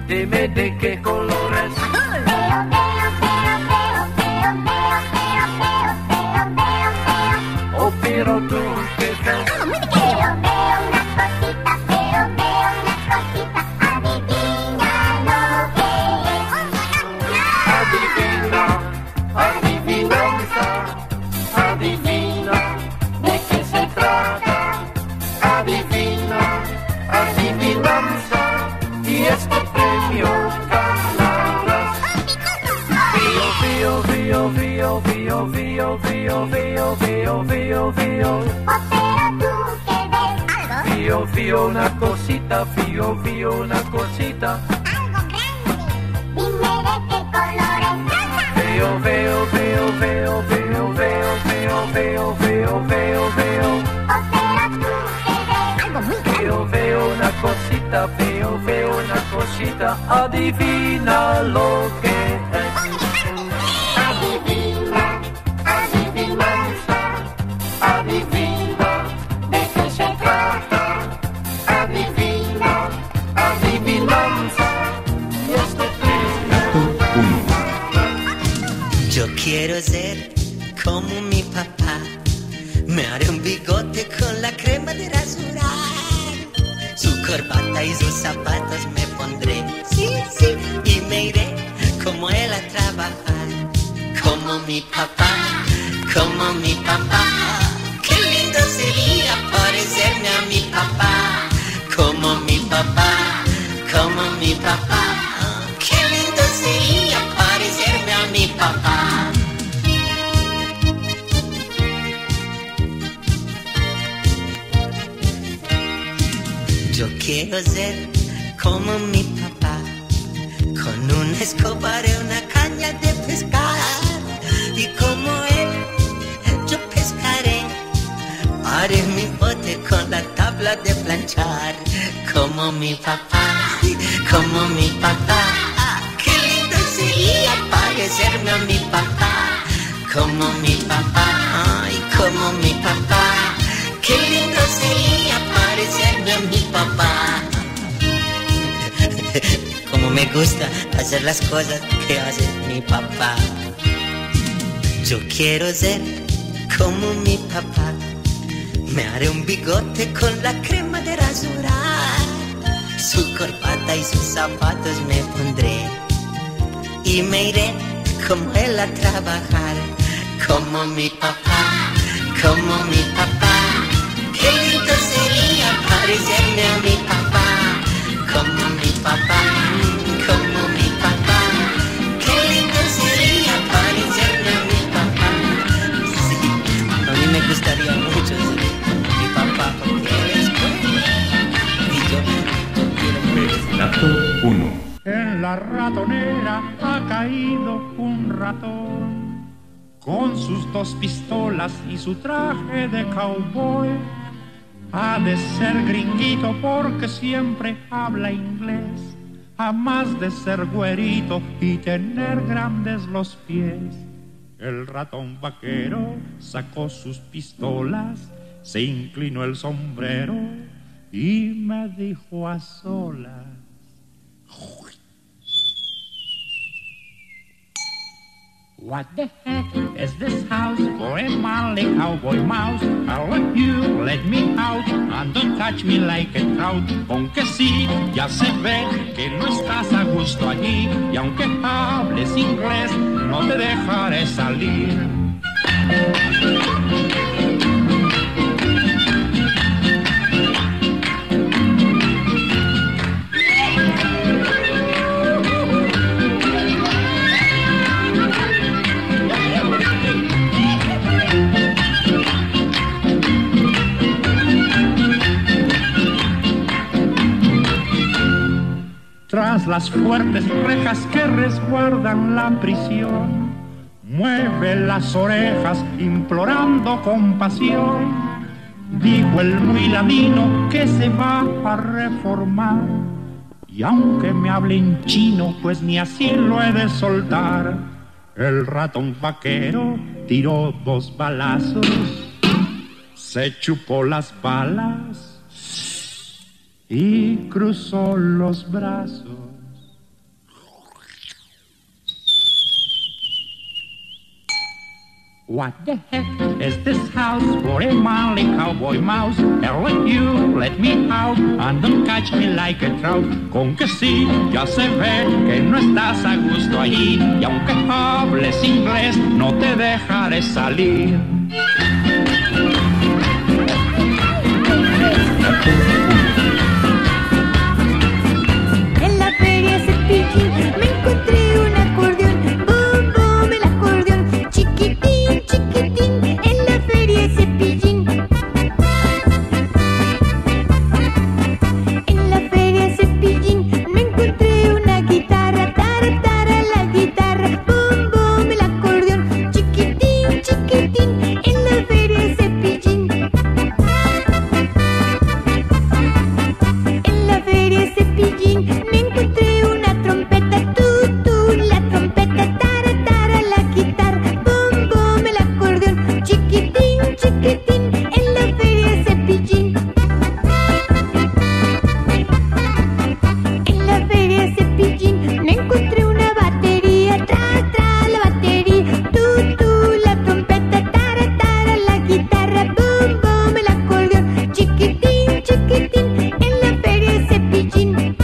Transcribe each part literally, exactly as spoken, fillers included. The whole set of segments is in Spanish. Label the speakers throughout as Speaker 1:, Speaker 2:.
Speaker 1: dime de qué colores.
Speaker 2: Veo, veo, veo, veo, veo, veo, veo, veo, veo, veo, veo.
Speaker 1: Oh, pero tú, ¿qué ves?
Speaker 2: Veo, veo una cosita, veo, veo una cosita. Adivina lo que es.
Speaker 1: Adivina, adivinanza, adivina de qué se trata. Adivina, adivinanza, y este premio ganarás. Vio, vio, vio, vio, vio, vio, vio, vio, vio, vio.
Speaker 2: Oh, pero tú que ves algo,
Speaker 1: Vio, vio una cosita, vio, vio una cosita.
Speaker 2: algo grande. Dime de qué colores.
Speaker 1: Veo, veo, veo, veo, veo, veo, veo, veo, veo, veo, veo.
Speaker 2: Oh, pero tú que ves algo muy grande.
Speaker 1: Veo, veo una cosita, veo, veo una cosita. Adivina lo que es. Adivina, adivinanza, adivina de qué se trata. Adivina, adivinanza, y este premio.
Speaker 3: Yo quiero ser como mi papá. Me haré un bigote con la crema de rasurar. Su corbata y sus zapatos me pondré. Sí, sí. Y me iré como él a trabajar. Como mi papá, como mi papá. Qué lindo sería parecerme a mi papá. Como mi papá, como mi papá. Qué lindo sería parecerme a mi papá. Yo quiero ser como mi papá, con una escoba y una caña de pescar. Y como él, yo pescaré. Haré mi bote con la tabla de planchar. Como mi papá, como mi papá. Qué lindo sería parecerme a mi papá. Como mi papá, ay, como mi papá. Qué lindo sería parecerme a mi papá. Como me gusta hacer las cosas que hace mi papá. Yo quiero ser como mi papá. Me haré un bigote con la crema de rasurar. Su corbata y sus zapatos me pondré. Y me iré como él a trabajar. Como mi papá, como mi papá. Qué lindo sería parecerme a mi papá. Como mi papá, como mi papá. Qué lindo sería parecerme a mi papá. Sí, a mí me gustaría mucho ser mi papá porque él es bueno. Y yo, yo quiero mucho.
Speaker 4: Dato uno.
Speaker 5: En la ratonera ha caído un ratón con sus dos pistolas y su traje de cowboy. Ha de ser gringuito porque siempre habla inglés, a más de ser güerito y tener grandes los pies. El ratón vaquero sacó sus pistolas, se inclinó el sombrero y me dijo a solas: What the heck is this house for a manly cowboy mouse? I'll let you let me out and don't touch me like a trout. Aunque sí, ya se ve que no estás a gusto allí, y aunque hables inglés, no te dejaré salir. Tras las fuertes rejas que resguardan la prisión, mueve las orejas implorando compasión. Dijo el muy ladino que se va a reformar, y aunque me hable en chino, pues ni así lo he de soltar. El ratón vaquero tiró dos balazos, se chupó las balas y cruzó los brazos. What the heck is this house for a manly cowboy mouse? I'll let you let me out and don't catch me like a trout. Con que sí, ya se ve que no estás a gusto allí, y aunque hables inglés no te dejaré salir.
Speaker 4: En la feria Cepillín me encontré un acordeón, boom boom el acordeón, chiquitín chiquitín en la feria Cepillín. En la feria Cepillín me encontré una guitarra, tara tara la guitarra, boom boom el acordeón, chiquitín chiquitín en la feria Cepillín. En la feria Cepillín me encontré una trompeta, tú, tú, la trompeta, tara, tara, la guitarra, boom, boom, el acordeón, chiquitín, chiquitín, en la feria Cepillín. En la feria Cepillín me encontré una batería, tra, tra, la batería, tú, tú, la trompeta, tara, tara, la guitarra, boom, boom, el acordeón, chiquitín, chiquitín, en la feria Cepillín.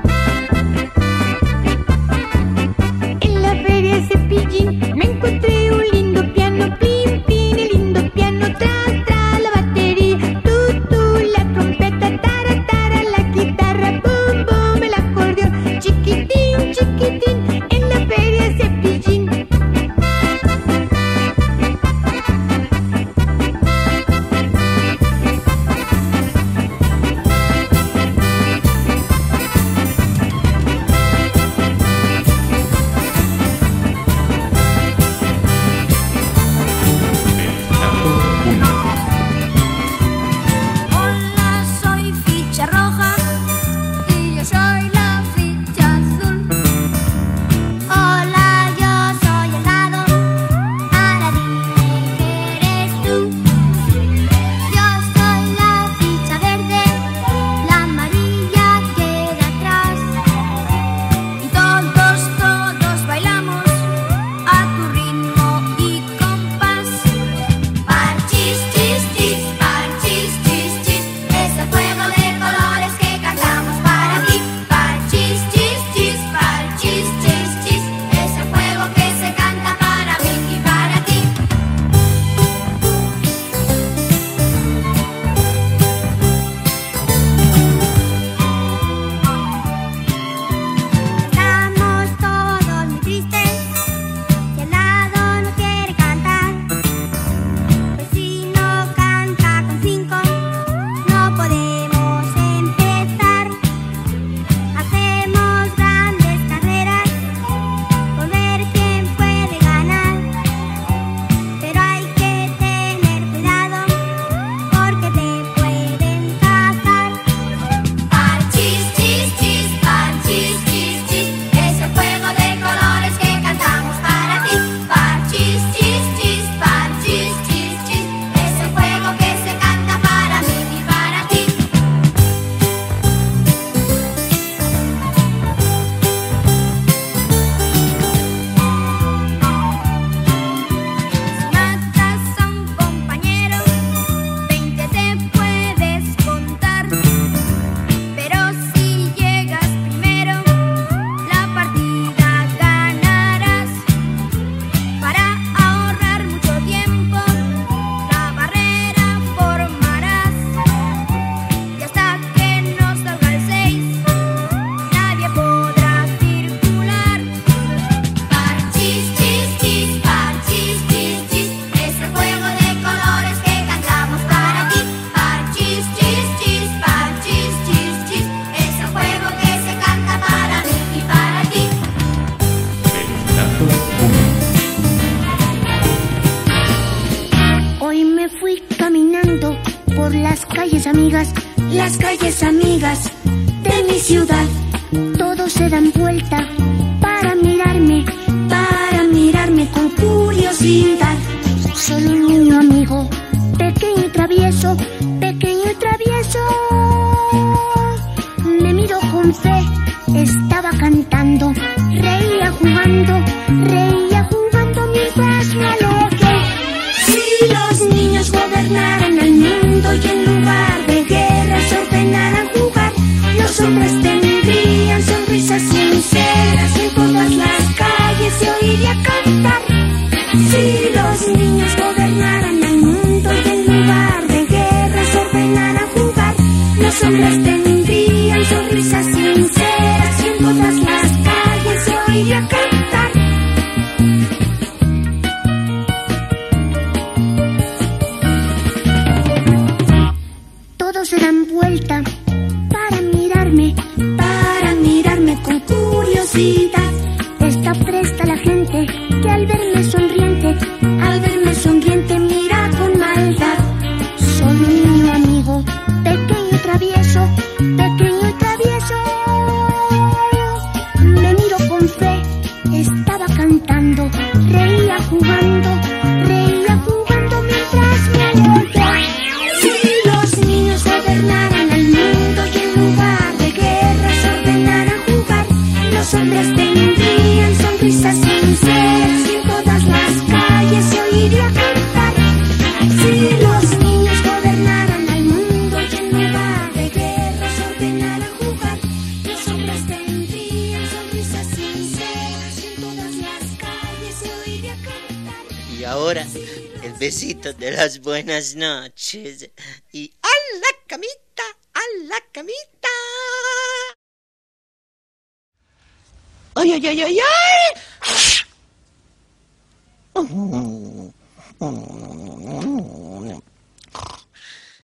Speaker 4: En la feria Cepillín me encontré un lindo piano, pin, pin, el lindo piano, tra, tra, la batería, tú, tú, la trompeta, tara, tara, la guitarra, boom, boom, el acordeón, chiquitín, chiquitín, en la feria Cepillín.
Speaker 2: Hola, soy ficha roja y yo soy la ficha azul. Hola, yo soy el dado, ahora dime qué eres tú. Yo soy la ficha verde, la amarilla queda atrás. Y todos, todos bailamos a tu ritmo y compás. Parchís, chis, chis, parchís, chis, chis, es el juego de colores que cantamos para ti. Parchís, chis, chis, parchís, chis, chis, es el juego que se canta para mí y para ti. Estamos todos muy tristes y el lado no quiere cantar. Pues si no canta con cinco, no podemos empezar. Hacemos grandes carreras por ver quién puede ganar. Pero hay que tener cuidado porque te pueden cazar. Parchís, chis, chis, parchís, chis, chis, es el juego de colores que cantamos para ti. Parchís, chis, chis, parchís, chis, chis, es el juego que se canta para mí y para ti. Si matas a un compañero, veinte te puedes contar. Pero si llegas primero, la partida ganarás. Para ahorrar mucho tiempo, la barrera formarás. Y hasta que no salga el seis, nadie podrá circular. Parchís, chis, chis, parchís, chis, chis, es el juego de colores que cantamos para ti. Parchís, chis, chis, parchís, chis, chis, es el juego que se canta para mí y para ti.
Speaker 4: Hoy me fui caminando por las calles amigas, las calles amigas de mi ciudad. Todos se dan vuelta para mirarme, para mirarme con curiosidad. Solo un niño amigo, pequeño y travieso, pequeño y travieso, me miró con fe, estaba cantando, reía jugando, reía jugando mientras me alejé. gobernaran el mundo y en lugar de guerras ordenaran jugar, los hombres tendrían sonrisas sinceras y en todas las calles se oiría cantar. Si los niños gobernaran el mundo y en lugar de guerras ordenaran jugar, los hombres tendrían sonrisas sinceras y en todas las calles se oiría cantar. Todos se dan vuelta para mirarme, para mirarme con curiosidad. Está presta la gente que al verme sonriente, al verme sonriente mira con maldad. Soy un niño amigo, pequeño y travieso, pequeño y travieso. Me miro con fe, estaba cantando, reía jugando, reía jugando mientras me oía. Si los niños gobernaran el mundo y en lugar de guerras ordenaran jugar, los hombres tendrían sonrisas sinceras y en todas las calles se oiría cantar. Si los niños gobernaran el mundo y en lugar de guerras ordenaran jugar, los hombres tendrían sonrisas sinceras y en todas las calles se oiría cantar.
Speaker 3: Y ahora, el besito de las buenas noches. Y a la camita, a la camita. ¡Ay, ay, ay, ay, ay!